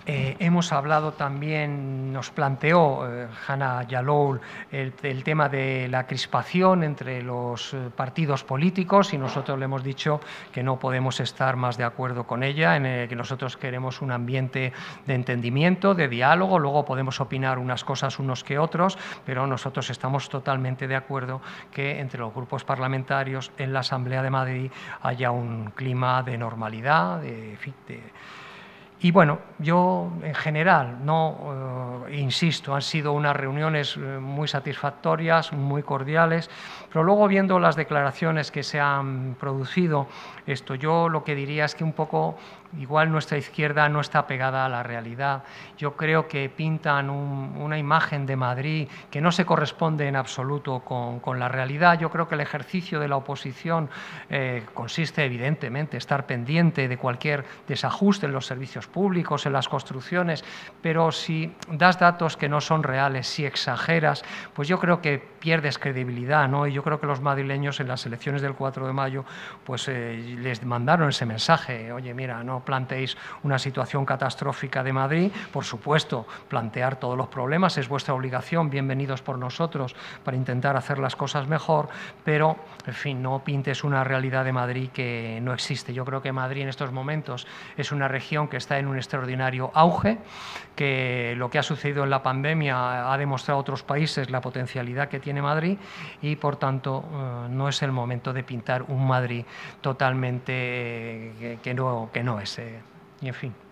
Hemos hablado también, nos planteó Hannah Yalloul el tema de la crispación entre los partidos políticos y nosotros le hemos dicho que no podemos estar más de acuerdo con ella, que nosotros queremos un ambiente de entendimiento, de diálogo, luego podemos opinar unas cosas unos que otros, pero nosotros estamos totalmente de acuerdo que entre los grupos parlamentarios en la Asamblea de Madrid haya un clima de normalidad, y bueno, yo en general, insisto, han sido unas reuniones muy satisfactorias, muy cordiales, pero luego viendo las declaraciones que se han producido, yo lo que diría es que un poco igual nuestra izquierda no está pegada a la realidad. Yo creo que pintan una imagen de Madrid que no se corresponde en absoluto con la realidad. Yo creo que el ejercicio de la oposición consiste evidentemente en estar pendiente de cualquier desajuste en los servicios públicos, en las construcciones, pero si das datos que no son reales, si exageras, pues yo creo que pierdes credibilidad, ¿no? Y yo creo que los madrileños en las elecciones del 4 de mayo pues les mandaron ese mensaje: oye, mira, no planteéis una situación catastrófica de Madrid, por supuesto, plantear todos los problemas es vuestra obligación, bienvenidos por nosotros para intentar hacer las cosas mejor, pero, en fin, no pintes una realidad de Madrid que no existe. Yo creo que Madrid en estos momentos es una región que está en un extraordinario auge, que lo que ha sucedido en la pandemia ha demostrado a otros países la potencialidad que tiene Madrid y, por tanto, no es el momento de pintar un Madrid totalmente que no es. Y, en fin.